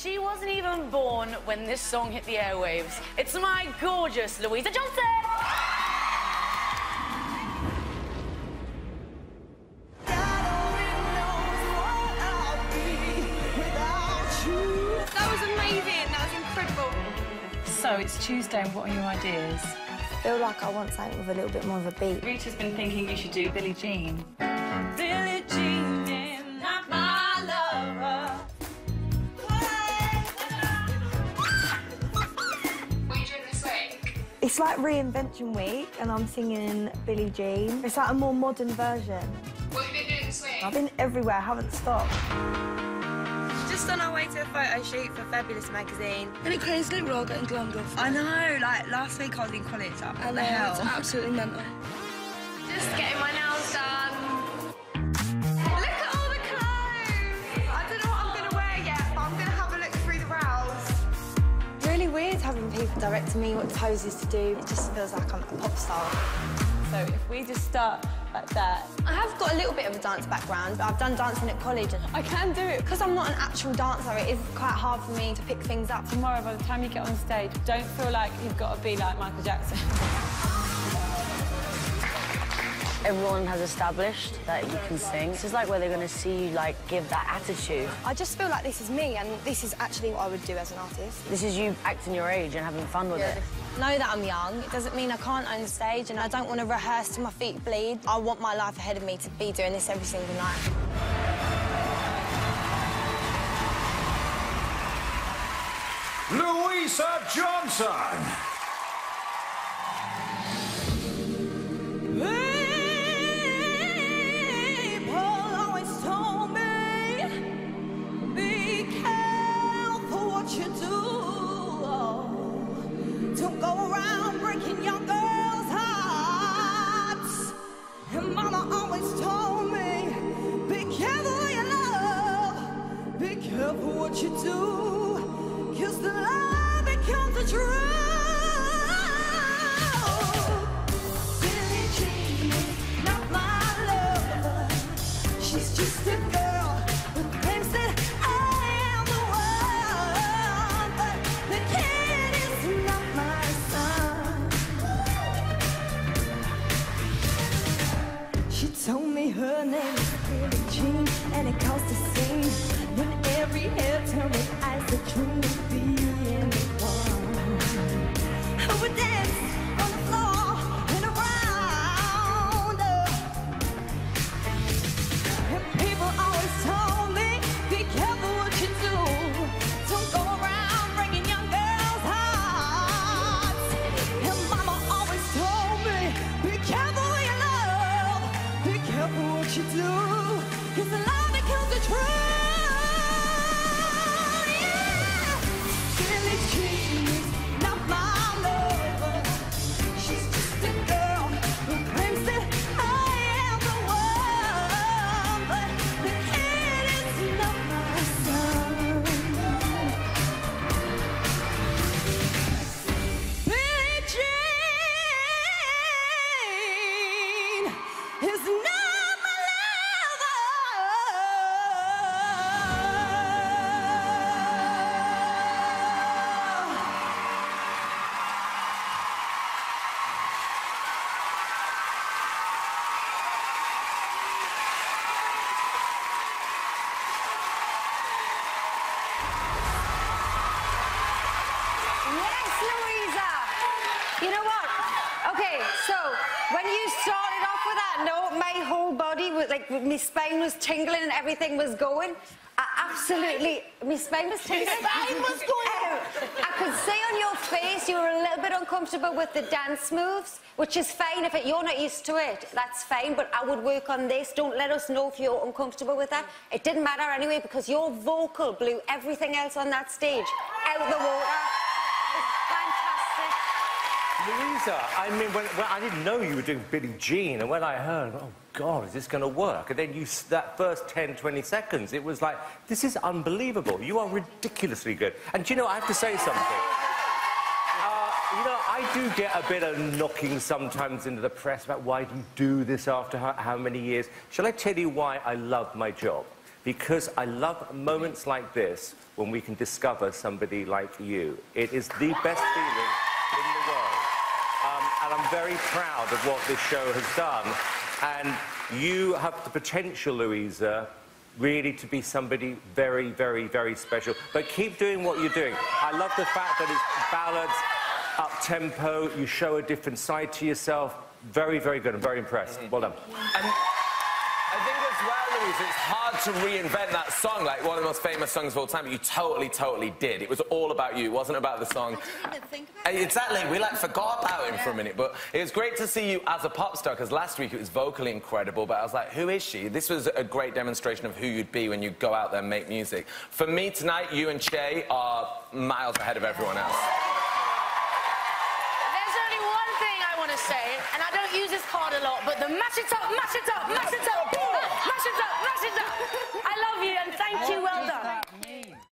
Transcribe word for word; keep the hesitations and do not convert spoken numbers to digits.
She wasn't even born when this song hit the airwaves. It's my gorgeous Louisa Johnson! That was amazing. That was incredible. So, it's Tuesday, and what are your ideas? I feel like I want something with a little bit more of a beat. Rita's been thinking you should do Billie Jean. Billie Jean, yeah, not my lover. What are you doing this week? It's like Reinvention Week, and I'm singing Billie Jean. It's like a more modern version. What have you been doing this week? I've been everywhere, I haven't stopped. Just on our way to a photo shoot for Fabulous magazine. Isn't it crazy we're all getting glammed up? I know, like last week I was in college. Like, what I the know, hell? it's absolutely mental. Just getting my nails done. Look at all the clothes. I don't know what I'm going to wear yet, but I'm going to have a look through the rails. Really weird having people directing me what poses to do. It just feels like I'm a pop star. So if we just start like that. I have got a little bit of a dance background. I've done dancing at college. And I can do it. because I'm not an actual dancer, it is quite hard for me to pick things up. Tomorrow, by the time you get on stage, don't feel like you've got to be like Michael Jackson. Everyone has established that you can sing. This is like where they're going to see you, like, give that attitude. I just feel like this is me, and this is actually what I would do as an artist. This is you acting your age and having fun with Yeah. it. Know that I'm young. It doesn't mean I can't own the stage, and I don't want to rehearse till my feet bleed. I want my life ahead of me to be doing this every single night. Louisa Johnson! What you do, 'cause the love becomes the truth. Billie Jean is not my lover. She's just a girl who claims that I am the one, but the kid is not my son. She told me her name is Billie Jean, and it caused a scene. When every hair turned with eyes that dream of being one, who would dance on the floor and around. And people always told me, be careful what you do. Don't go around breaking young girls' hearts. And mama always told me, be careful what you love. Be careful what you do, 'cause the love becomes the truth. You know what? Okay, so when you started off with that note, my whole body was like, my spine was tingling and everything was going. I absolutely, my spine was tingling. My spine was going. Um, I could see on your face you were a little bit uncomfortable with the dance moves, which is fine. If it, you're not used to it, that's fine, but I would work on this. Don't let us know if you're uncomfortable with that. It didn't matter anyway, because your vocal blew everything else on that stage out the water. Louisa, I mean, when, when I didn't know you were doing Billie Jean, and when I heard, oh, God, is this going to work? And then you, that first ten, twenty seconds, it was like, this is unbelievable. You are ridiculously good. And do you know, I have to say something. Uh, you know, I do get a bit of knocking sometimes into the press about why do you do this after how, how many years. Shall I tell you why I love my job? because I love moments like this when we can discover somebody like you. It is the best feeling in the world. Um, and I'm very proud of what this show has done. And you have the potential, Louisa, really to be somebody very, very, very special. But keep doing what you're doing. I love the fact that it's ballads, up-tempo, you show a different side to yourself. Very, very good. I'm very impressed. Mm-hmm. Well done. And I think as well, Louisa, it's hard to reinvent that song, like one of the most famous songs of all time, but you totally, totally did. It was all about you. It wasn't about the song. I didn't think about it. Exactly. We, like, forgot about him for a minute, but it was great to see you as a pop star, because last week it was vocally incredible, but I was like, who is she? This was a great demonstration of who you'd be when you go out there and make music. For me tonight, you and Che are miles ahead of everyone else. To say, and I don't use this card a lot, but the mash it up, mash it up, mash it up, mash it up, mash it up. I love you and thank you, well done.